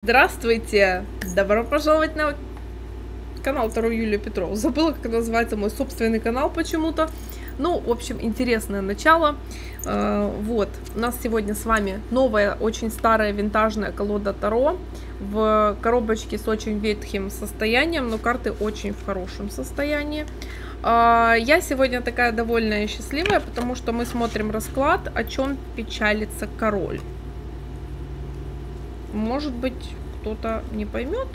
Здравствуйте! Добро пожаловать на канал 2 Юлия Петрова. Забыла, как называется мой собственный канал почему-то. Ну, в общем, интересное начало. Вот, у нас сегодня с вами новая, очень старая винтажная колода Таро в коробочке с очень ветхим состоянием, но карты очень в хорошем состоянии. Я сегодня такая довольная и счастливая, потому что мы смотрим расклад, о чем печалится король. Может быть, кто-то не поймет,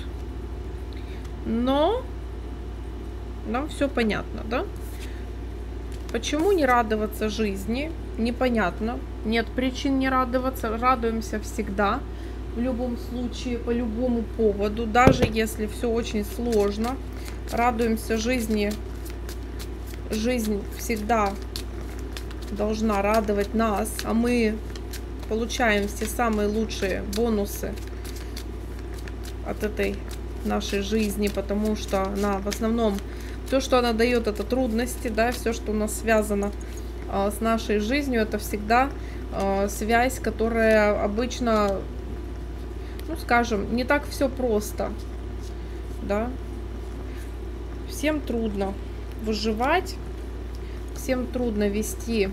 но нам все понятно, да? Почему не радоваться жизни? Непонятно. Нет причин не радоваться. Радуемся всегда, в любом случае, по любому поводу, даже если все очень сложно. Радуемся жизни. Жизнь всегда должна радовать нас, а мы получаем все самые лучшие бонусы от этой нашей жизни, потому что она в основном, все, что она дает, это трудности, да, все, что у нас связано с нашей жизнью, это всегда связь, которая обычно, ну, скажем, не так все просто, да. Всем трудно выживать, всем трудно вести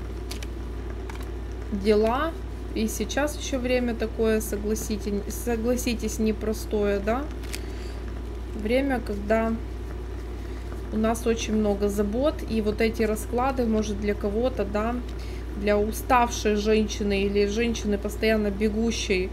дела, и сейчас еще время такое, согласитесь, непростое, да, время, когда у нас очень много забот, и вот эти расклады, может, для кого-то, да, для уставшей женщины или женщины, постоянно бегущей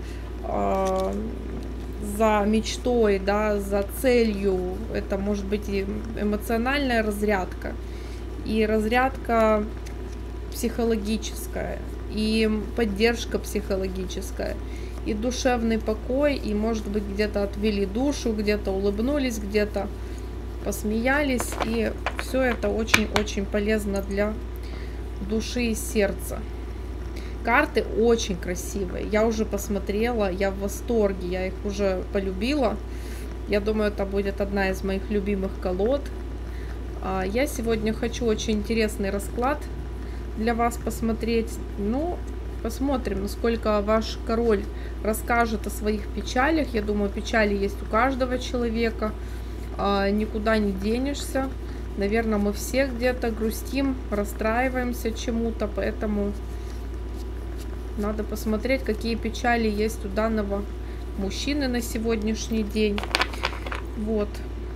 за мечтой, да, за целью, это может быть и эмоциональная разрядка, и разрядка психологическая, и поддержка психологическая, и душевный покой, и, может быть, где-то отвели душу, где-то улыбнулись, где-то посмеялись, и все это очень-очень полезно для души и сердца. Карты очень красивые, я уже посмотрела, я в восторге, я их уже полюбила. Я думаю, это будет одна из моих любимых колод. Я сегодня хочу очень интересный расклад для вас посмотреть. Ну, посмотрим, насколько ваш король расскажет о своих печалях. Я думаю, печали есть у каждого человека, никуда не денешься. Наверное, мы все где-то грустим, расстраиваемся чему-то, поэтому надо посмотреть, какие печали есть у данного мужчины на сегодняшний день. Вот.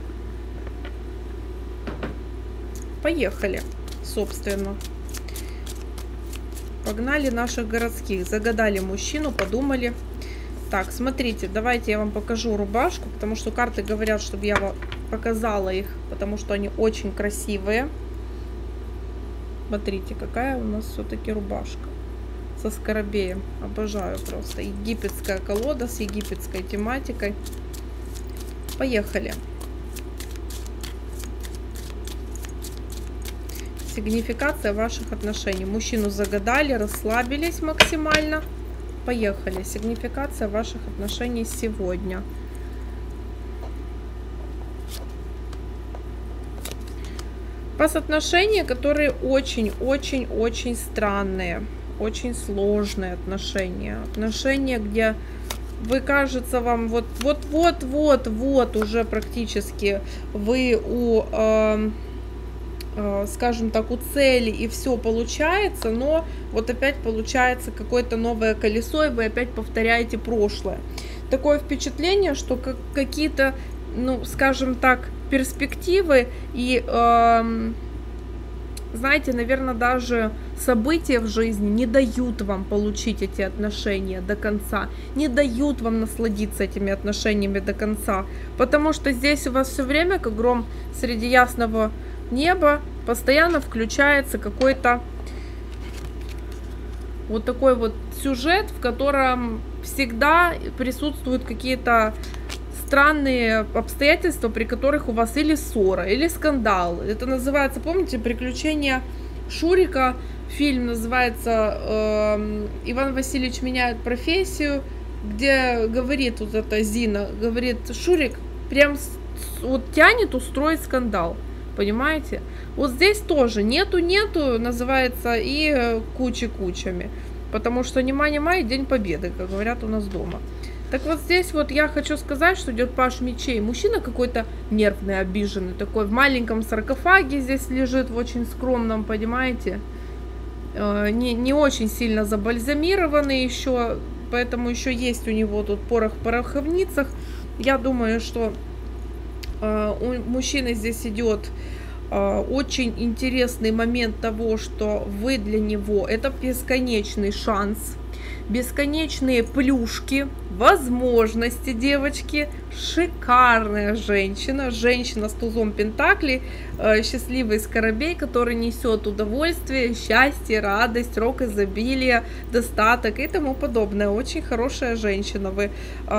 Поехали, собственно. Погнали наших городских. Загадали мужчину, подумали. Так, смотрите, давайте я вам покажу рубашку, потому что карты говорят, чтобы я вам показала их, потому что они очень красивые. Смотрите, какая у нас все-таки рубашка со скоробеем. Обожаю просто. Египетская колода с египетской тематикой. Поехали. Сигнификация ваших отношений. Мужчину загадали, расслабились максимально. Поехали. Сигнификация ваших отношений сегодня. У вас отношения, которые очень-очень-очень странные, очень сложные отношения. Отношения, где вы, кажется, вам вот уже практически вы скажем так, у цели, и все получается, но вот опять получается какое-то новое колесо, и вы опять повторяете прошлое. Такое впечатление, что какие-то, ну, скажем так, перспективы и, знаете, наверное, даже события в жизни не дают вам получить эти отношения до конца, не дают вам насладиться этими отношениями до конца, потому что здесь у вас все время, как гром среди ясного неба, постоянно включается какой-то вот такой вот сюжет, в котором всегда присутствуют какие-то странные обстоятельства, при которых у вас или ссора, или скандал. Это называется, помните, «Приключения Шурика», фильм называется «Иван Васильевич меняет профессию», где говорит вот эта Зина, говорит, Шурик прям вот тянет устроить скандал. Понимаете? Вот здесь тоже нету, называется, и кучами. Потому что нема-нема и День Победы, как говорят у нас дома. Так вот здесь вот я хочу сказать, что идет паш мечей. Мужчина какой-то нервный, обиженный, такой в маленьком саркофаге здесь лежит, в очень скромном, понимаете? Не очень сильно забальзамированный еще, поэтому еще есть у него тут порох в пороховницах. Я думаю, что у мужчины здесь идет очень интересный момент того, что вы для него это бесконечный шанс, бесконечные плюшки, возможности, девочки. Шикарная женщина, женщина с тузом пентаклей, счастливый скоробей, который несет удовольствие, счастье, радость, рок изобилия, достаток и тому подобное. Очень хорошая женщина вы.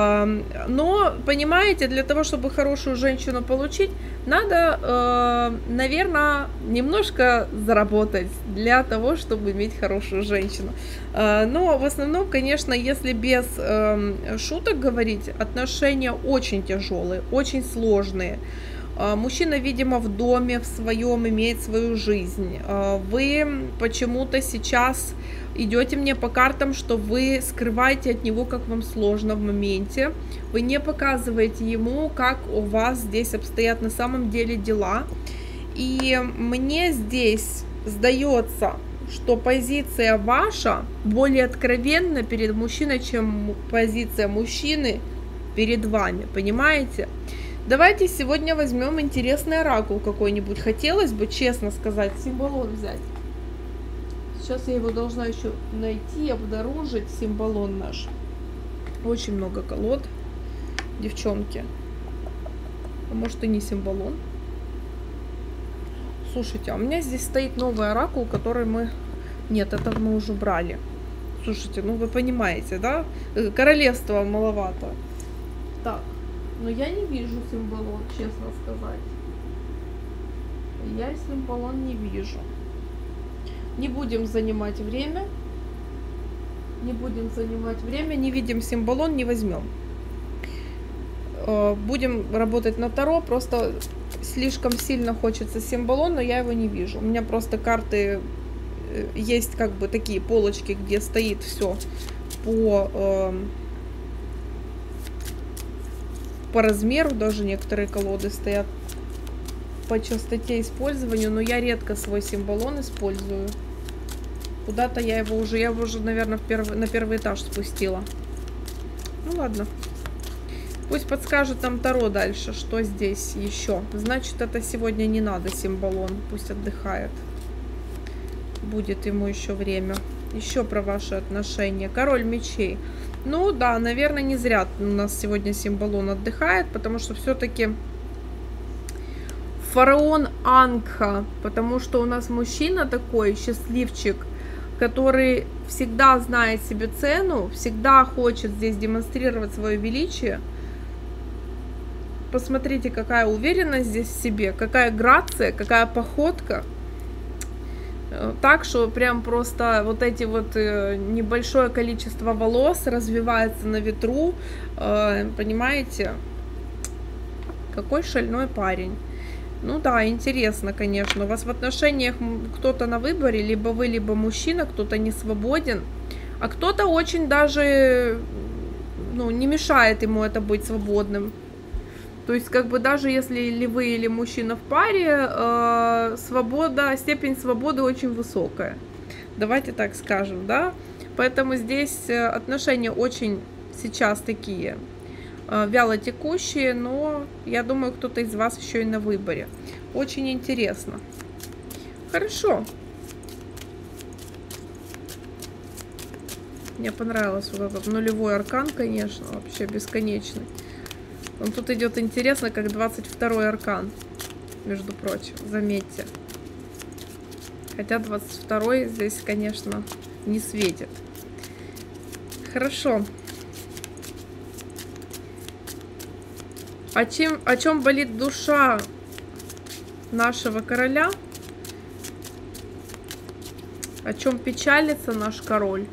Но, понимаете, для того, чтобы хорошую женщину получить, надо, наверное, немножко заработать для того, чтобы иметь хорошую женщину. Но в основном, конечно, если без шуток говорить, отношения очень тяжелые, очень сложные. Мужчина, видимо, в доме в своем имеет свою жизнь. Вы почему-то сейчас идете мне по картам, что вы скрываете от него, как вам сложно в моменте. Вы не показываете ему, как у вас здесь обстоят на самом деле дела. И мне здесь сдается, что позиция ваша более откровенна перед мужчиной, чем позиция мужчины перед вами, понимаете? Давайте сегодня возьмем интересный оракул какой-нибудь. Хотелось бы, честно сказать, символон взять. Сейчас я его должна еще найти, обнаружить, символон наш. Очень много колод, девчонки. А может и не символон. Слушайте, а у меня здесь стоит новый оракул, который мы... Нет, это мы уже брали. Слушайте, ну вы понимаете, да? Королевства маловато. Так, но я не вижу символон, честно сказать. Я символон не вижу. Не будем занимать время. Не будем занимать время. Не видим символон, не возьмем. Будем работать на Таро. Просто слишком сильно хочется символон, но я его не вижу. У меня просто карты... Есть как бы такие полочки, где стоит все по размеру. Даже некоторые колоды стоят по частоте использования. Но я редко свой символон использую. Куда-то я его уже, наверное, на первый этаж спустила. Ну ладно. Пусть подскажет нам Таро дальше, что здесь еще. Значит, это сегодня не надо символон. Пусть отдыхает. Будет ему еще время. Еще про ваши отношения. Король мечей. Ну да, наверное, не зря у нас сегодня символон отдыхает, потому что все-таки фараон Ангха, потому что у нас мужчина такой счастливчик, который всегда знает себе цену, всегда хочет здесь демонстрировать свое величие. Посмотрите, какая уверенность здесь в себе, какая грация, какая походка. Так что прям просто вот эти вот небольшое количество волос развивается на ветру, понимаете? Какой шальной парень. Ну да, интересно, конечно. У вас в отношениях кто-то на выборе, либо вы, либо мужчина, кто-то не свободен, а кто-то очень даже, ну, не мешает ему это быть свободным. То есть, как бы даже если или вы, или мужчина в паре, степень свободы очень высокая. Давайте так скажем, да? Поэтому здесь отношения очень сейчас такие вяло текущие, но я думаю, кто-то из вас еще и на выборе. Очень интересно. Хорошо. Мне понравился вот этот нулевой аркан, конечно, вообще бесконечный. Он тут идет интересно, как 22-й аркан, между прочим, заметьте. Хотя 22-й здесь, конечно, не светит. Хорошо. О чем болит душа нашего короля? О чем печалится наш король?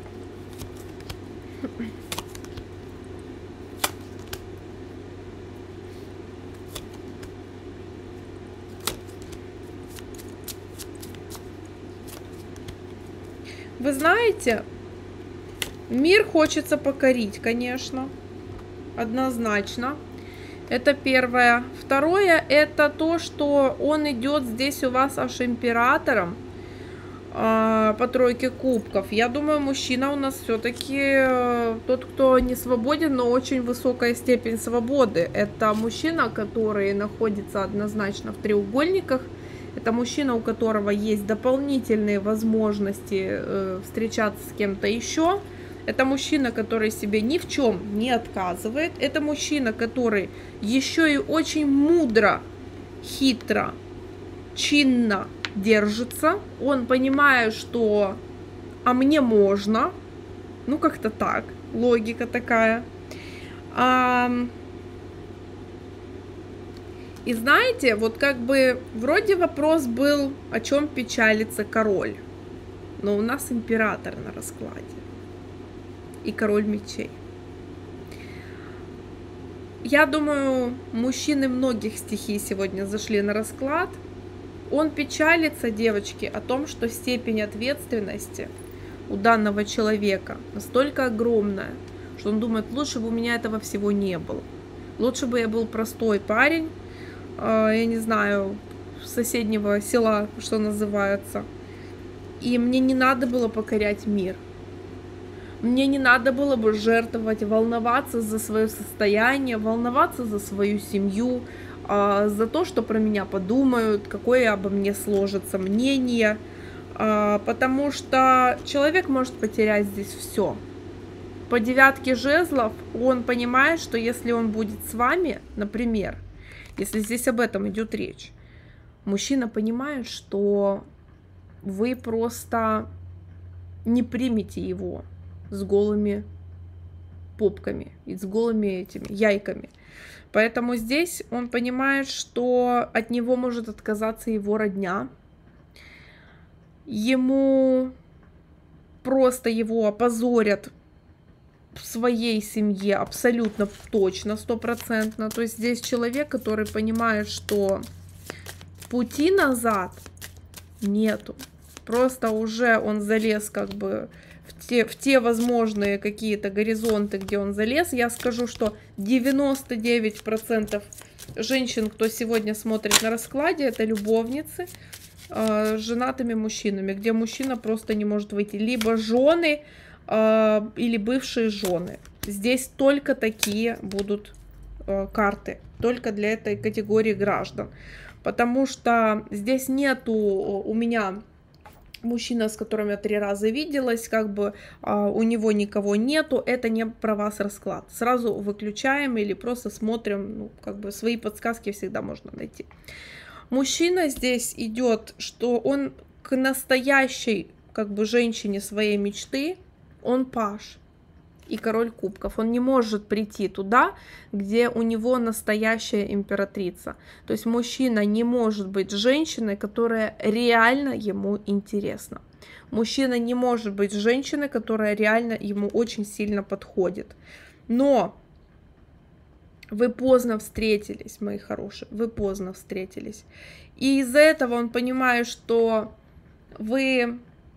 Вы знаете, мир хочется покорить, конечно. однозначно. Это первое. Второе, это то, что он идет здесь у вас аж императором по тройке кубков. Я думаю, мужчина у нас все-таки тот, кто не свободен, но очень высокая степень свободы. Это мужчина, который находится однозначно в треугольниках. Это мужчина, у которого есть дополнительные возможности встречаться с кем-то еще. Это мужчина, который себе ни в чем не отказывает. Это мужчина, который еще и очень мудро, хитро, чинно держится. Он понимает, что «а мне можно». Ну, как-то так. Логика такая. И знаете, вот как бы вроде вопрос был, о чем печалится король. Но у нас император на раскладе. И король мечей. Я думаю, мужчины многих стихий сегодня зашли на расклад. Он печалится, девочки, о том, что степень ответственности у данного человека настолько огромная, что он думает, лучше бы у меня этого всего не было. Лучше бы я был простой парень, я не знаю, соседнего села, что называется. И мне не надо было покорять мир. Мне не надо было бы жертвовать, волноваться за свое состояние, волноваться за свою семью, за то, что про меня подумают, какое обо мне сложится мнение. Потому что человек может потерять здесь все. По девятке жезлов он понимает, что если он будет с вами, например, если здесь об этом идет речь, мужчина понимает, что вы просто не примете его с голыми попками и с голыми этими яйками. Поэтому здесь он понимает, что от него может отказаться его родня. Ему просто его опозорят в своей семье абсолютно точно, 100%. То есть здесь человек, который понимает, что пути назад нету. Просто уже он залез как бы в те возможные какие-то горизонты, где он залез. Я скажу, что 99% женщин, кто сегодня смотрит на раскладе, это любовницы с женатыми мужчинами, где мужчина просто не может выйти. Либо жены или бывшие жены. Здесь только такие будут карты, только для этой категории граждан. Потому что здесь нету у меня мужчина, с которым я 3 раза виделась, как бы у него никого нету, это не про вас расклад. Сразу выключаем или просто смотрим, ну, как бы свои подсказки всегда можно найти. Мужчина здесь идет, что он к настоящей как бы женщине своей мечты, он паж и король кубков. Он не может прийти туда, где у него настоящая императрица. То есть мужчина не может быть женщиной, которая реально ему интересна. Мужчина не может быть женщиной, которая реально ему очень сильно подходит. Но вы поздно встретились, мои хорошие, вы поздно встретились. И из-за этого он понимает, что вы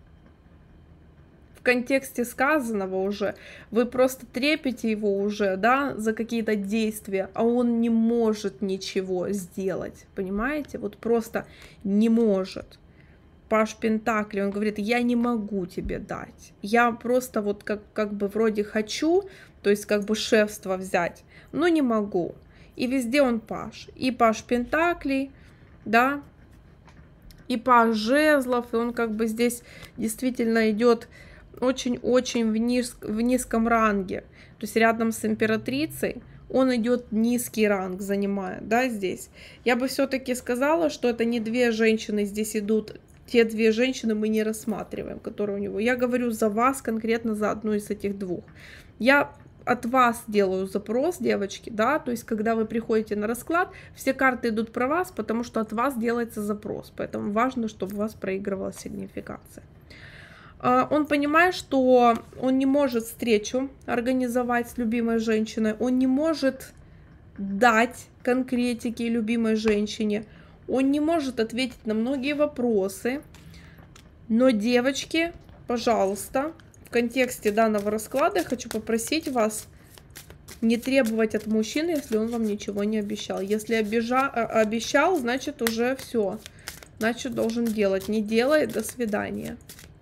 в контексте сказанного уже, вы просто трепете его уже, да, за какие-то действия, а он не может ничего сделать, понимаете? Вот просто не может. Паж Пентаклей, он говорит, я не могу тебе дать. Я просто вот как бы вроде хочу, то есть как бы шефство взять, но не могу. И везде он паж. И паж Пентаклей, да, и паж жезлов, и он как бы здесь действительно идет очень-очень в низком ранге. То есть рядом с императрицей он идет низкий ранг, занимает, да, здесь. Я бы все-таки сказала, что это не 2 женщины здесь идут. Те 2 женщины мы не рассматриваем, которые у него. Я говорю за вас, конкретно за одну из этих 2. Я от вас делаю запрос, девочки, да, то есть когда вы приходите на расклад, все карты идут про вас, потому что от вас делается запрос. Поэтому важно, чтобы у вас проигрывалась сигнификация. Он понимает, что он не может встречу организовать с любимой женщиной, он не может дать конкретики любимой женщине, он не может ответить на многие вопросы. Но, девочки, пожалуйста, в контексте данного расклада я хочу попросить вас Не требовать от мужчины, если он вам ничего не обещал. Если обещал, значит уже все. Значит, должен делать. Не делай, до свидания.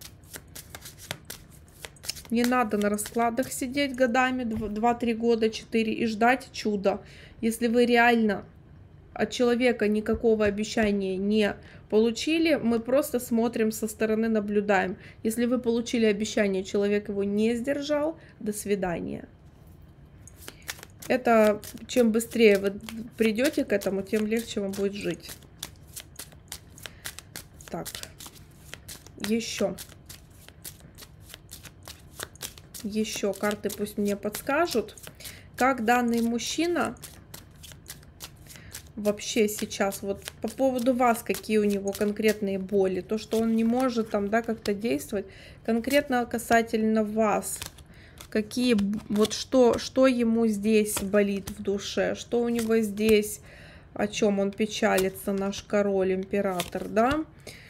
Не надо на раскладах сидеть годами, 2-3 года, 4, и ждать чуда. Если вы реально от человека никакого обещания не получили, мы просто смотрим со стороны, наблюдаем. Если вы получили обещание, человек его не сдержал, до свидания. Это чем быстрее вы придете к этому, тем легче вам будет жить. Так, еще карты пусть мне подскажут, как данный мужчина вообще сейчас, вот по поводу вас, какие у него конкретные боли, то, что он не может там, да, как-то действовать, конкретно касательно вас, какие, вот что ему здесь болит в душе, что у него здесь, о чем он печалится, наш король, император, да,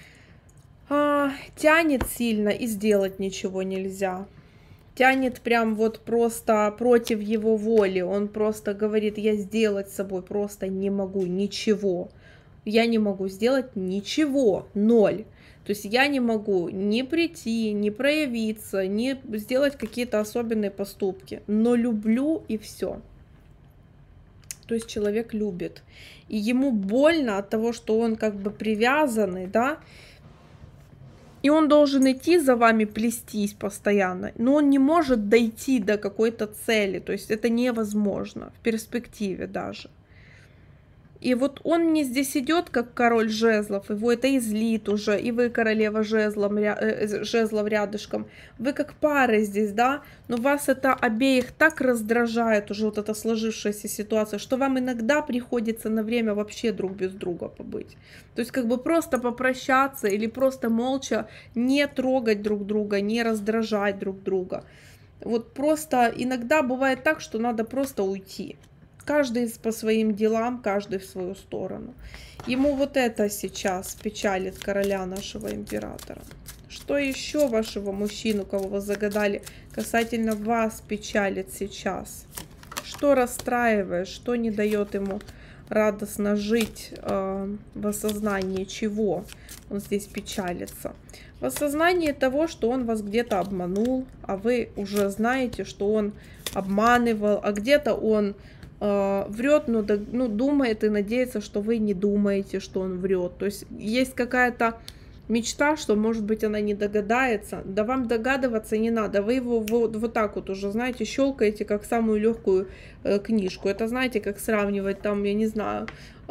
тянет сильно и сделать ничего нельзя. Тянет прям вот просто против его воли. Он просто говорит, я сделать с собой просто не могу ничего. Я не могу сделать ничего. 0. То есть я не могу ни прийти, ни проявиться, ни сделать какие-то особенные поступки. Но люблю и все. То есть человек любит. И ему больно от того, что он как бы привязанный, да. И он должен идти за вами, плестись постоянно, но он не может дойти до какой-то цели, то есть это невозможно, в перспективе даже. И вот он мне здесь идет, как король жезлов, его это и злит уже, и вы королева жезлов рядышком, вы как пара здесь, да, но вас это обеих так раздражает уже, вот эта сложившаяся ситуация, что вам иногда приходится на время вообще друг без друга побыть. То есть как бы просто попрощаться или просто молча не трогать друг друга, не раздражать друг друга. Вот просто иногда бывает так, что надо просто уйти. Каждый по своим делам, каждый в свою сторону. Ему вот это сейчас печалит короля нашего императора. Что еще вашего мужчину, кого вы загадали, касательно вас печалит сейчас? Что расстраивает, что не дает ему радостно жить в осознании чего он здесь печалится? В осознании того, что он вас где-то обманул, а вы уже знаете, что он обманывал, а где-то он врет, но думает и надеется, что вы не думаете, что он врет. То есть есть какая-то мечта, что, может быть, она не догадается. Да вам догадываться не надо. Вы его вот так вот уже, знаете, щелкаете, как самую легкую книжку. Это, знаете, как сравнивать там, я не знаю,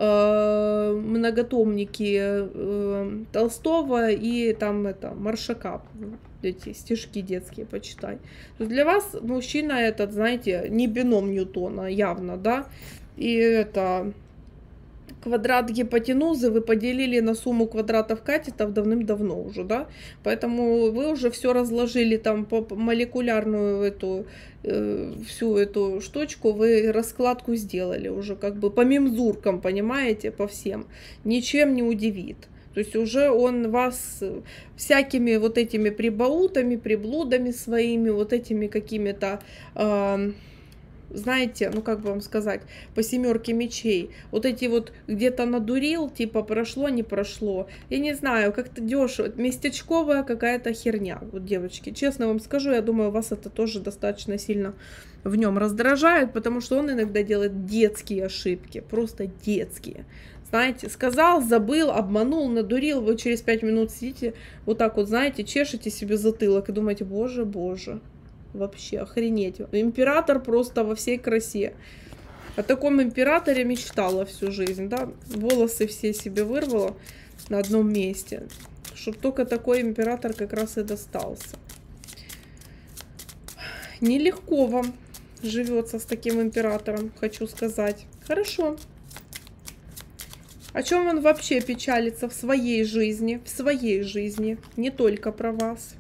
многотомники Толстого и там это Маршака. Эти стишки детские почитать. Для вас мужчина этот, знаете, не бином Ньютона, явно, да, и это квадрат гипотенузы вы поделили на сумму квадратов катетов давным-давно уже, да, поэтому вы уже все разложили там по молекулярную эту, всю эту штучку, вы раскладку сделали уже как бы по мемзуркам, понимаете, по всем, ничем не удивит. То есть уже он вас всякими вот этими прибаутами, приблудами своими, вот этими какими-то, знаете, ну как бы вам сказать, по 7 мечей, вот эти вот где-то надурил, типа прошло, не прошло. Я не знаю, как-то дешево, местечковая какая-то херня. Вот, девочки, честно вам скажу, я думаю, вас это тоже достаточно сильно в нем раздражает, потому что он иногда делает детские ошибки, просто детские. Знаете, сказал, забыл, обманул, надурил, вы через 5 минут сидите, вот так вот, знаете, чешете себе затылок и думаете, боже, боже, вообще охренеть. Император просто во всей красе. О таком императоре мечтала всю жизнь, да, волосы все себе вырвала на одном месте, чтобы только такой император как раз и достался. Нелегко вам живется с таким императором, хочу сказать. Хорошо. О чем он вообще печалится в своей жизни, не только про вас.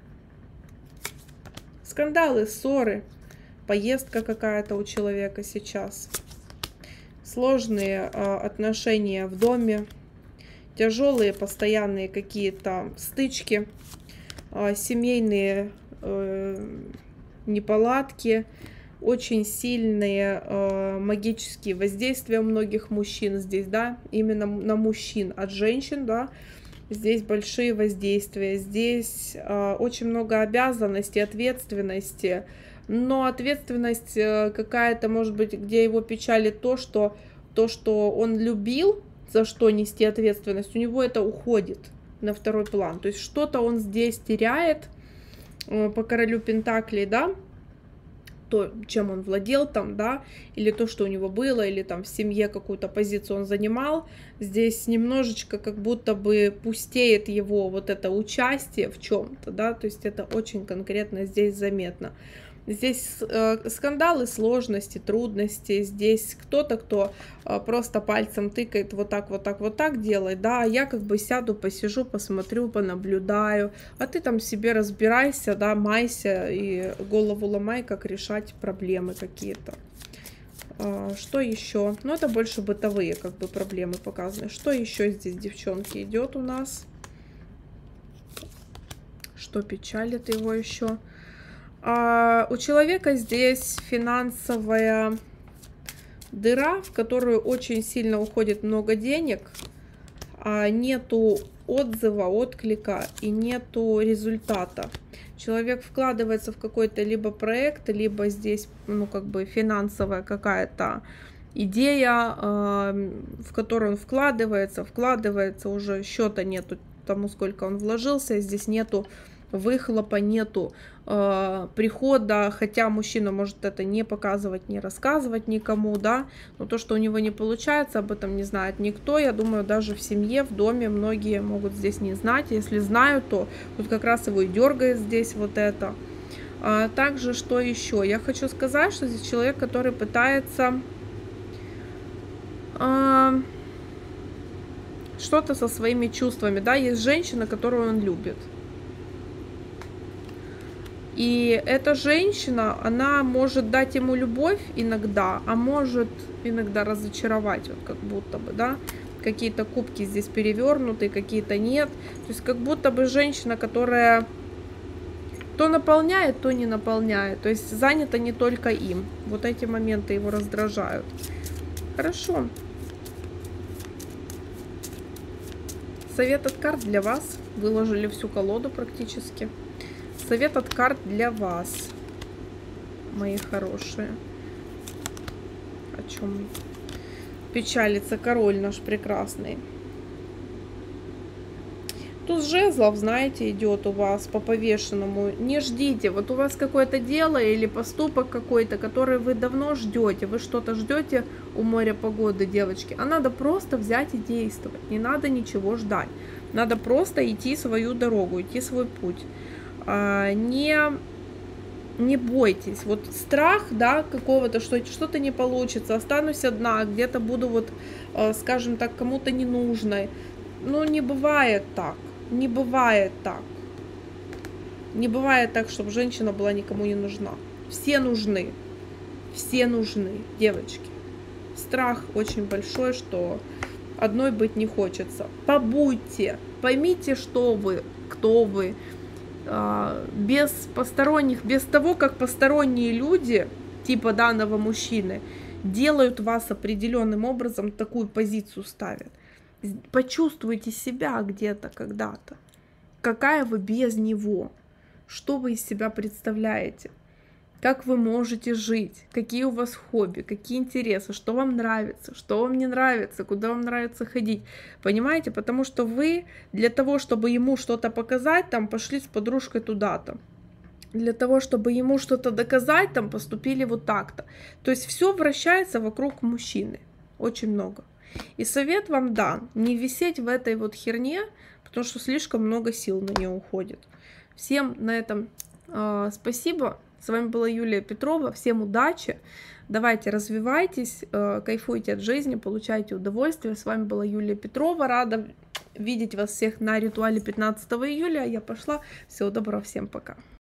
Скандалы, ссоры, поездка какая-то у человека сейчас. Сложные отношения в доме, тяжелые постоянные какие-то стычки, семейные неполадки, очень сильные магические воздействия у многих мужчин здесь, да, именно на мужчин от женщин, да. Здесь большие воздействия, здесь очень много обязанностей, ответственности, но ответственность какая-то, может быть, где его печалит то, что он любил, за что нести ответственность, у него это уходит на второй план. То есть что-то он здесь теряет по королю Пентаклей, да, то, чем он владел там, да, или то, что у него было, или там в семье какую-то позицию он занимал. Здесь немножечко как будто бы пустеет его вот это участие в чем-то, да, то есть это очень конкретно здесь заметно. Здесь скандалы, сложности, трудности. Здесь кто-то, кто просто пальцем тыкает, вот так, вот так, вот так делает, да, а я как бы сяду, посижу, посмотрю, понаблюдаю, а ты там себе разбирайся, да, майся и голову ломай, как решать проблемы какие-то. Что еще? Ну, это больше бытовые как бы проблемы показаны. Что еще здесь, девчонки, идет у нас? Что печалит его еще? У человека здесь финансовая дыра, в которую очень сильно уходит много денег, нету отзыва, отклика и нету результата. Человек вкладывается в какой-то либо проект, либо здесь, ну, как бы финансовая какая-то идея, в которую он вкладывается, уже счета нету тому, сколько он вложился, здесь нету выхлопа, нету прихода, хотя мужчина может это не показывать, не рассказывать никому, да, но то, что у него не получается, об этом не знает никто. Я думаю, даже в семье, в доме многие могут здесь не знать. Если знают, то тут как раз его и дергает здесь вот это. Также, что еще? Я хочу сказать, что здесь человек, который пытается что-то со своими чувствами, да, есть женщина, которую он любит. И эта женщина, она может дать ему любовь иногда, а может иногда разочаровать, вот как будто бы, да. Какие-то кубки здесь перевернуты, какие-то нет. То есть как будто бы женщина, которая то наполняет, то не наполняет. То есть занята не только им. Вот эти моменты его раздражают. Хорошо. Совет от карт для вас. Выложили всю колоду практически. Совет от карт для вас, мои хорошие. О чем печалится король наш прекрасный? Туз жезлов, знаете, идет у вас по повешенному. Не ждите. Вот у вас какое-то дело или поступок какой-то, который вы давно ждете. Вы что-то ждете у моря погоды, девочки. А надо просто взять и действовать. Не надо ничего ждать. Надо просто идти свою дорогу, идти свой путь. Не бойтесь. Вот страх, да, какого-то, что что-то не получится, останусь одна, где-то буду вот, скажем так, кому-то ненужной. Ну, не бывает так. Не бывает так. Не бывает так, чтобы женщина была никому не нужна. Все нужны. Все нужны, девочки. Страх очень большой, что одной быть не хочется. Побудьте. Поймите, что вы, кто вы. Без посторонних, без того, как посторонние люди, типа данного мужчины, делают вас определенным образом, такую позицию ставят. Почувствуйте себя где-то, когда-то. Какая вы без него? Что вы из себя представляете? Как вы можете жить? Какие у вас хобби? Какие интересы? Что вам нравится? Что вам не нравится? Куда вам нравится ходить? Понимаете? Потому что вы для того, чтобы ему что-то показать, там пошли с подружкой туда-то. Для того, чтобы ему что-то доказать, там поступили вот так-то. То есть все вращается вокруг мужчины. Очень много. И совет вам дан. Не висеть в этой вот херне, потому что слишком много сил на нее уходит. Всем на этом спасибо. С вами была Юлия Петрова. Всем удачи. Давайте развивайтесь, кайфуйте от жизни, получайте удовольствие. С вами была Юлия Петрова. Рада видеть вас всех на ритуале 15 июля. Я пошла. Всего доброго. Всем пока.